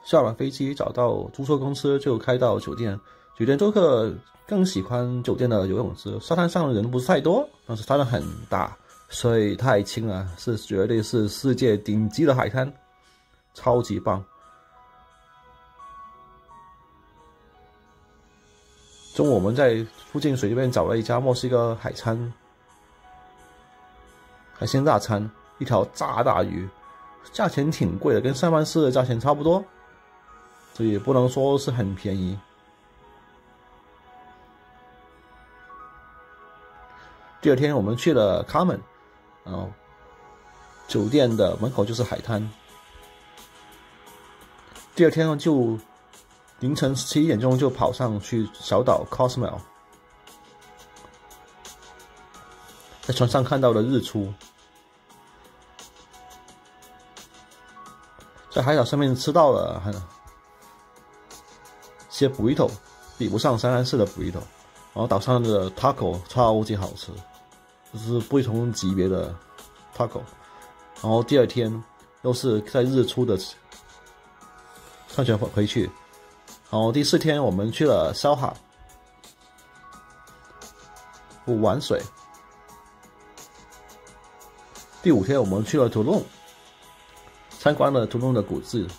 下了飞机找到租车公司就开到酒店。酒店租客更喜欢酒店的游泳池，沙滩上的人不是太多，但是沙滩很大，水太清了，绝对是世界顶级的海滩，超级棒。中午我们在附近水边找了一家墨西哥海鲜大餐，一条炸大鱼，价钱挺贵的，跟三藩市的价钱差不多，所以不能说是很便宜。第二天我们去了卡门，然后酒店的门口就是海滩。第二天就凌晨11点钟就跑上去小岛 Cozumel， 在船上看到了日出，在海岛上面吃到了些 burrito， 比不上三藩市的 burrito， 然后岛上的 taco 超级好吃，就是不同级别的 taco。 然后第二天又是在日出的上船回去。然后第4天我们去了烧哈玩水。第5天我们去了图隆，参观了图隆的古迹。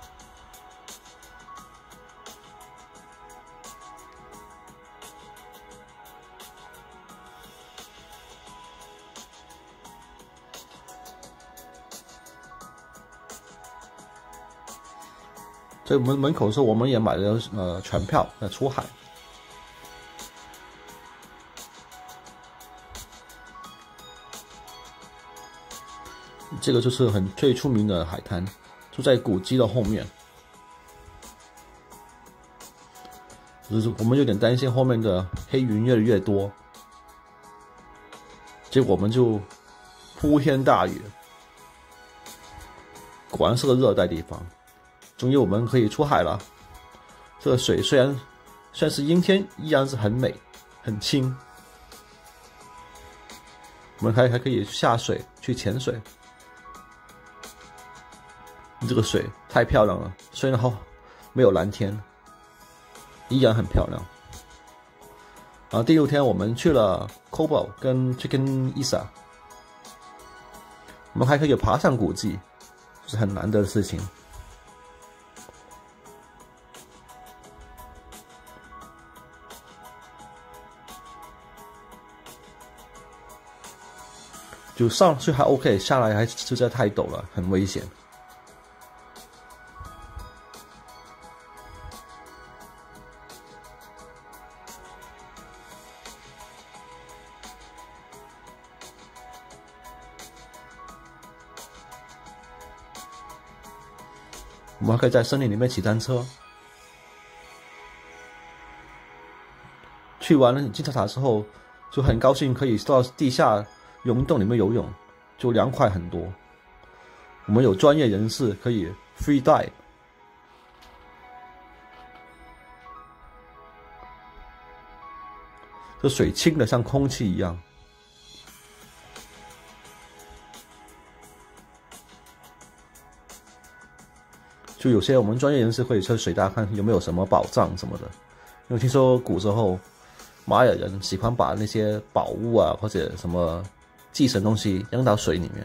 在门口的时候，我们也买了船票出海。这个就是最出名的海滩，就在古迹的后面。就是我们有点担心后面的黑云越来越多，结果我们就铺天大雨，果然是个热带地方。终于我们可以出海了，这个水虽然是阴天，依然是很美很清。我们还可以下水去潜水，这个水太漂亮了，虽然没有蓝天，依然很漂亮。然后第6天我们去了 Cobo 跟 Chichen Itza， 我们还可以爬上古迹，是很难得的事情。就上去还 OK， 下来还实在太陡了，很危险。我们还可以在森林里面骑单车。去完了金字塔之后，就很高兴可以到地下溶洞里面游泳，就凉快很多。我们有专业人士可以 free dive， 这水清的像空气一样。就有些我们专业人士会去水大看有没有什么宝藏什么的，因为听说古时候玛雅人喜欢把那些宝物啊或者什么祭神东西扔到水里面。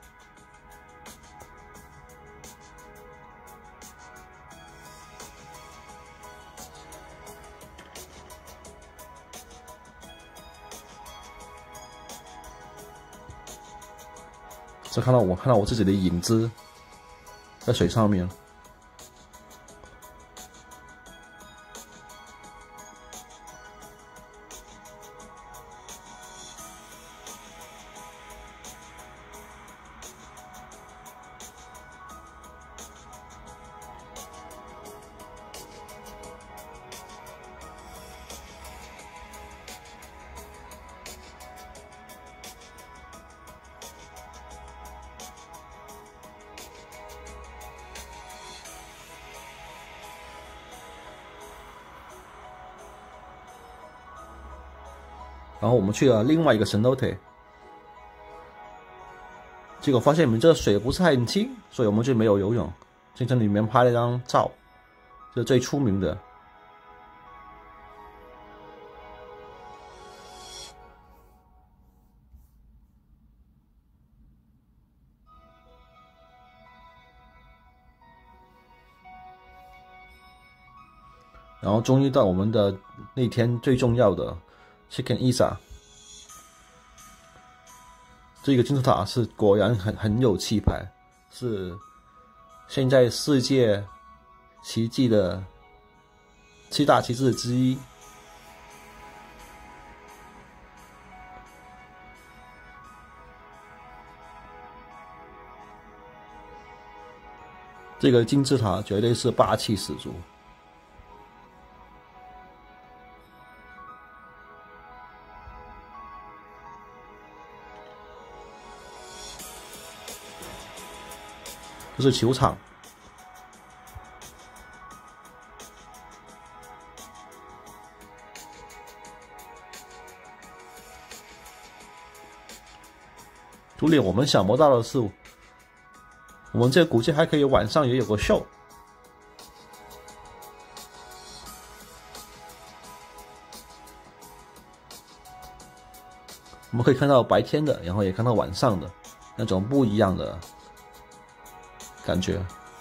这看到我自己的影子在水上面。然后我们去了另外一个cenote，结果发现我们这水不是很清，所以我们就没有游泳。 行程里面拍了一张照，就是最出名的。然后终于到我们的那天最重要的 Chichen Itza。这个金字塔是果然很有气派，是现在世界奇迹的7大奇迹之一。这个金字塔绝对是霸气十足。这是球场，图里我们想不到的是，我们这个古迹还可以晚上也有个秀。我们可以看到白天的，然后也看到晚上的，那种不一样的感觉。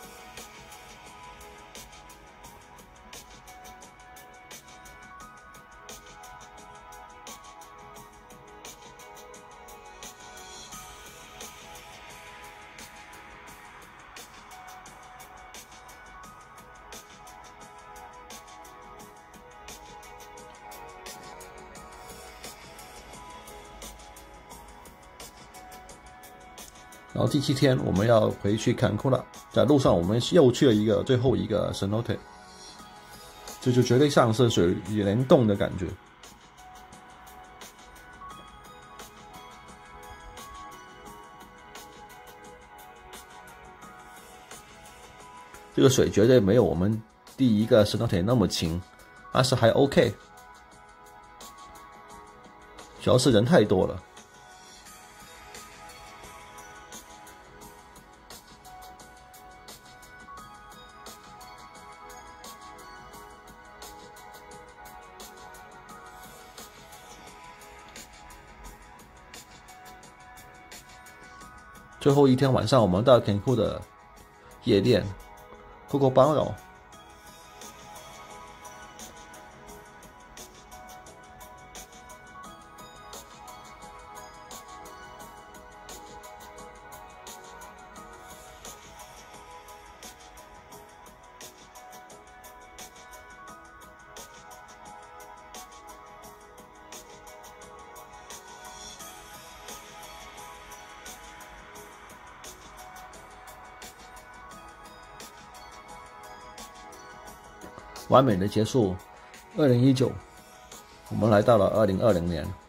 然后第7天我们要回去坎库了，在路上我们又去了最后一个 cenote， 这就绝对像是水帘洞的感觉。这个水绝对没有我们第一个 cenote 那么清，但是还 OK， 主要是人太多了。最后一天晚上，我们到坎库的夜店 Coco Barro。完美的结束2019，我们来到了2020年。